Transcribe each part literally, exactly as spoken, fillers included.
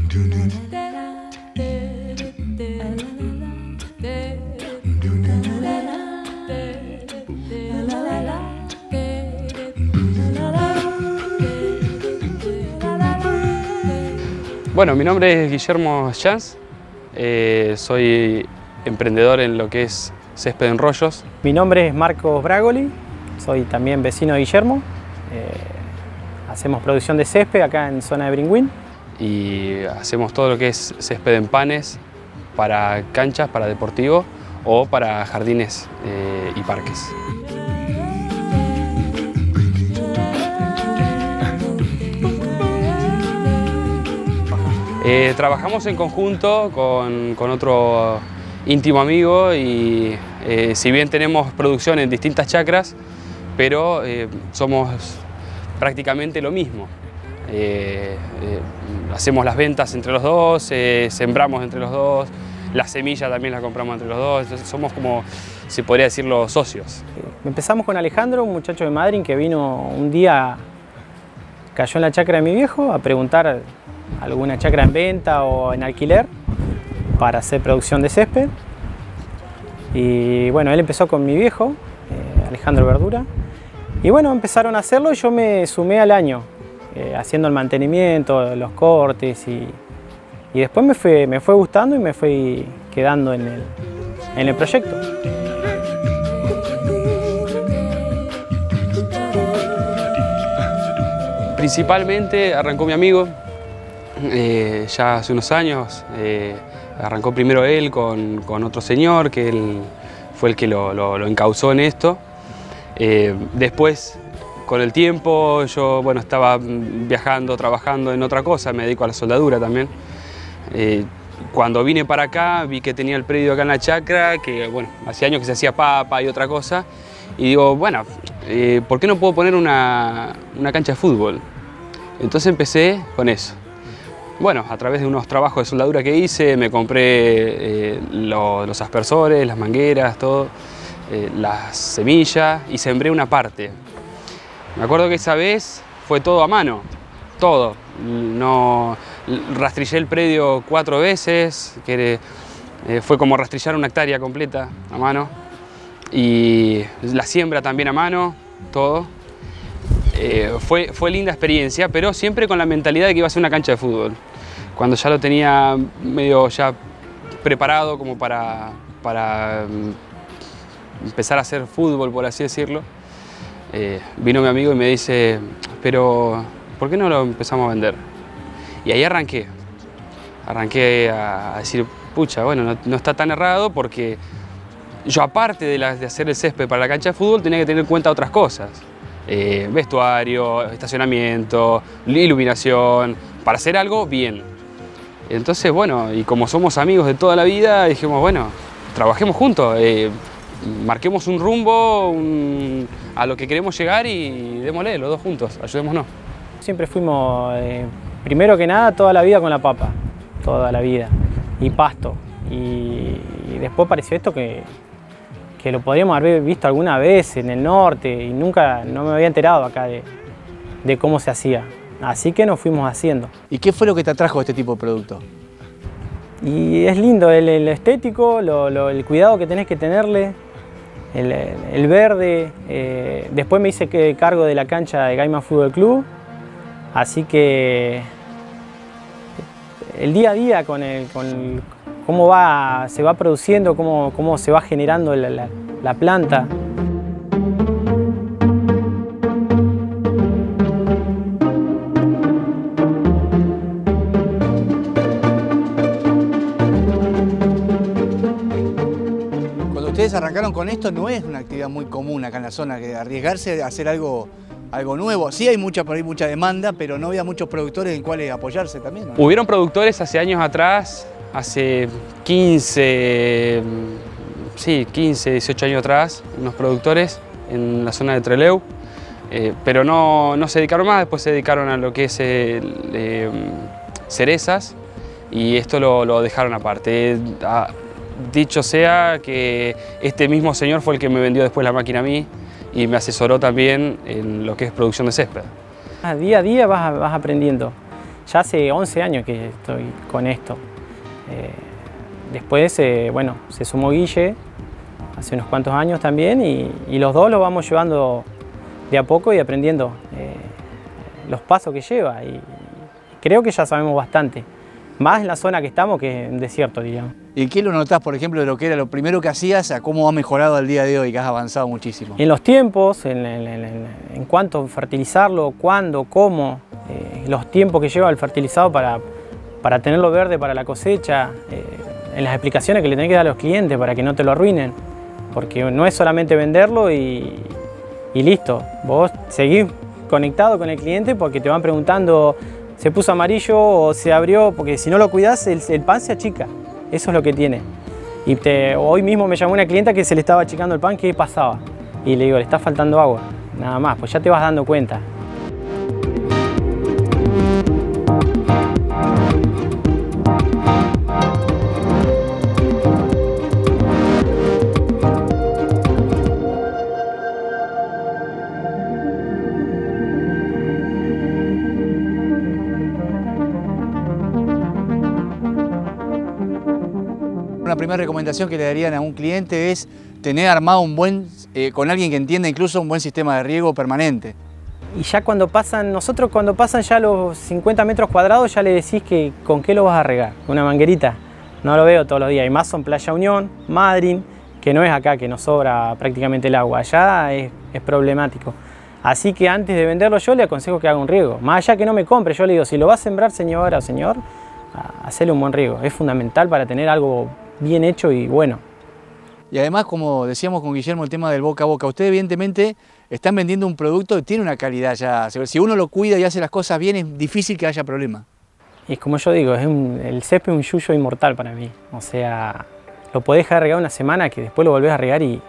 Bueno, mi nombre es Guillermo Schanz, eh, soy emprendedor en lo que es césped en rollos. Mi nombre es Marcos Bragoli, soy también vecino de Guillermo. Eh, hacemos producción de césped acá en zona de Bringuín. Y hacemos todo lo que es césped en panes para canchas, para deportivo o para jardines eh, y parques. Eh, trabajamos en conjunto con, con otro íntimo amigo y eh, si bien tenemos producción en distintas chacras, pero eh, somos prácticamente lo mismo. Eh, eh, hacemos las ventas entre los dos, eh, sembramos entre los dos, las semillas también las compramos entre los dos, entonces somos como, se podría decir, los socios. Empezamos con Alejandro, un muchacho de Madrid que vino un día, cayó en la chacra de mi viejo a preguntar alguna chacra en venta o en alquiler para hacer producción de césped. Y bueno, él empezó con mi viejo, eh, Alejandro Verdura, y bueno, empezaron a hacerlo y yo me sumé al año, eh, haciendo el mantenimiento, los cortes y, y después me fue, me fue gustando y me fui quedando en el, en el proyecto. Principalmente arrancó mi amigo, eh, ya hace unos años, eh, arrancó primero él con, con otro señor, que él fue el que lo, lo, lo encauzó en esto. Eh, después, con el tiempo, yo bueno, estaba viajando, trabajando en otra cosa, me dedico a la soldadura también. Eh, cuando vine para acá, vi que tenía el predio acá en la chacra, que bueno, hace años que se hacía papa y otra cosa, y digo, bueno, eh, ¿por qué no puedo poner una, una cancha de fútbol? Entonces empecé con eso. Bueno, a través de unos trabajos de soldadura que hice, me compré eh, lo, los aspersores, las mangueras, todo, eh, las semillas y sembré una parte. Me acuerdo que esa vez fue todo a mano, todo. No, rastrillé el predio cuatro veces, que eh, fue como rastrillar una hectárea completa a mano. Y la siembra también a mano, todo. Eh, fue, fue linda experiencia, pero siempre con la mentalidad de que iba a ser una cancha de fútbol. Cuando ya lo tenía medio ya preparado como para, para empezar a hacer fútbol, por así decirlo, eh, vino mi amigo y me dice, pero ¿por qué no lo empezamos a vender? Y ahí arranqué. Arranqué a, a decir, pucha, bueno, no, no está tan errado porque yo aparte de, la, de hacer el césped para la cancha de fútbol tenía que tener en cuenta otras cosas. Eh, vestuario, estacionamiento, iluminación, para hacer algo bien. Entonces, bueno, y como somos amigos de toda la vida, dijimos, bueno, trabajemos juntos, eh, marquemos un rumbo un, a lo que queremos llegar y démosle los dos juntos, ayudémonos. Siempre fuimos, eh, primero que nada, toda la vida con la papa, toda la vida, y pasto. Y, y después apareció esto que, que lo podríamos haber visto alguna vez en el norte y nunca, no me había enterado acá de, de cómo se hacía. Así que nos fuimos haciendo. ¿Y qué fue lo que te atrajo a este tipo de producto? Y es lindo el, el estético, lo, lo, el cuidado que tenés que tenerle, el, el verde. Eh, después me hice que, cargo de la cancha de Gaima Fútbol Club, así que el día a día con, el, con el, cómo va, se va produciendo, cómo, cómo se va generando la, la, la planta. Ustedes arrancaron con esto, no es una actividad muy común acá en la zona, que arriesgarse a hacer algo, algo nuevo. Sí hay mucha, por ahí mucha demanda, pero no había muchos productores en cuales apoyarse también, ¿no? Hubieron productores hace años atrás, hace quince, sí, quince, dieciocho años atrás, unos productores en la zona de Trelew, eh, pero no, no se dedicaron más, después se dedicaron a lo que es eh, eh, cerezas y esto lo, lo dejaron aparte. A, Dicho sea que este mismo señor fue el que me vendió después la máquina a mí y me asesoró también en lo que es producción de césped. Día a día vas, vas aprendiendo. ya hace once años que estoy con esto. Eh, después, eh, bueno, se sumó Guille hace unos cuantos años también y, y los dos lo vamos llevando de a poco y aprendiendo eh, los pasos que lleva. Y creo que ya sabemos bastante, más en la zona que estamos que en desierto, digamos. ¿Y qué lo notás, por ejemplo, de lo que era lo primero que hacías a cómo ha mejorado al día de hoy, que has avanzado muchísimo? En los tiempos, en, en, en, en cuanto a fertilizarlo, cuándo, cómo, eh, los tiempos que lleva el fertilizado para, para tenerlo verde para la cosecha, eh, en las explicaciones que le tenés que dar a los clientes para que no te lo arruinen, porque no es solamente venderlo y, y listo. Vos seguís conectado con el cliente porque te van preguntando se puso amarillo o se abrió, porque si no lo cuidás el, el pan se achica. Eso es lo que tiene. Y te, hoy mismo me llamó una clienta que se le estaba achicando el pan, ¿qué pasaba? Y le digo, le está faltando agua, nada más, pues ya te vas dando cuenta. Una primera recomendación que le darían a un cliente es tener armado un buen, eh, con alguien que entienda incluso un buen sistema de riego permanente. Y ya cuando pasan, nosotros cuando pasan ya los cincuenta metros cuadrados ya le decís que con qué lo vas a regar, con una manguerita. No lo veo todos los días, y más son Playa Unión, Madryn, que no es acá, que nos sobra prácticamente el agua, allá es, es problemático. Así que antes de venderlo yo le aconsejo que haga un riego, más allá que no me compre, yo le digo, si lo va a sembrar señora o señor, hacerle un buen riego, es fundamental para tener algo bien hecho y bueno. Y además, como decíamos con Guillermo, el tema del boca a boca, ustedes evidentemente están vendiendo un producto que tiene una calidad ya. Si uno lo cuida y hace las cosas bien, es difícil que haya problema. Y como yo digo, es un, el césped es un yuyo inmortal para mí. O sea, lo podés dejar regar una semana que después lo volvés a regar y,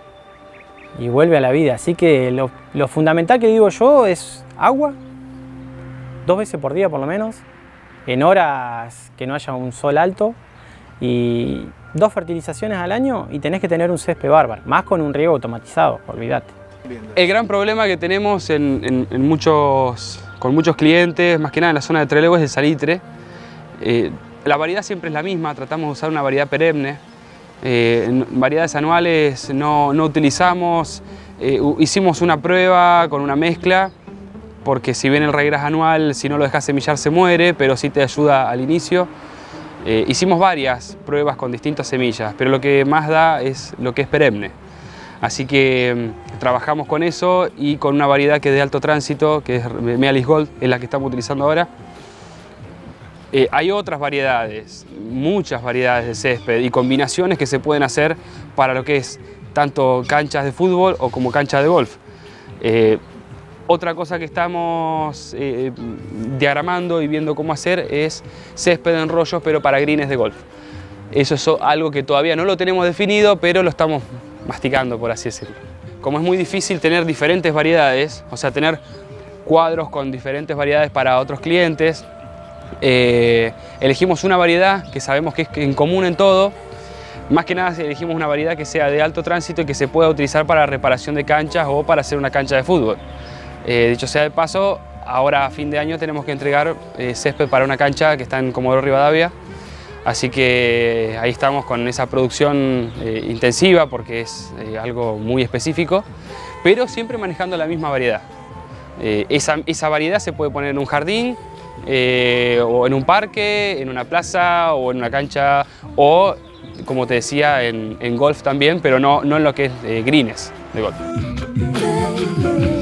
y vuelve a la vida. Así que lo, lo fundamental que digo yo es agua, dos veces por día por lo menos, en horas que no haya un sol alto, y dos fertilizaciones al año y tenés que tener un césped bárbaro, más con un riego automatizado, olvídate. El gran problema que tenemos en, en, en muchos, con muchos clientes, más que nada en la zona de Trelew, es el salitre. Eh, la variedad siempre es la misma, tratamos de usar una variedad perenne. Eh, variedades anuales no, no utilizamos. Eh, hicimos una prueba con una mezcla, porque si bien el raigras anual, si no lo dejas semillar se muere, pero sí te ayuda al inicio. Eh, hicimos varias pruebas con distintas semillas, pero lo que más da es lo que es perenne. Así que um, trabajamos con eso y con una variedad que es de alto tránsito, que es Mealis Gold, es la que estamos utilizando ahora. Eh, hay otras variedades, muchas variedades de césped y combinaciones que se pueden hacer para lo que es tanto canchas de fútbol o como canchas de golf. Eh, Otra cosa que estamos eh, diagramando y viendo cómo hacer es césped en rollos, pero para greens de golf. Eso es algo que todavía no lo tenemos definido, pero lo estamos masticando, por así decirlo. Como es muy difícil tener diferentes variedades, o sea, tener cuadros con diferentes variedades para otros clientes, eh, elegimos una variedad que sabemos que es en común en todo. Más que nada elegimos una variedad que sea de alto tránsito y que se pueda utilizar para reparación de canchas o para hacer una cancha de fútbol. Eh, dicho sea de paso, ahora a fin de año tenemos que entregar eh, césped para una cancha que está en Comodoro Rivadavia, así que ahí estamos con esa producción eh, intensiva porque es eh, algo muy específico, pero siempre manejando la misma variedad. Eh, esa, esa variedad se puede poner en un jardín, eh, o en un parque, en una plaza o en una cancha, o como te decía, en, en golf también, pero no, no en lo que es eh, greens de golf.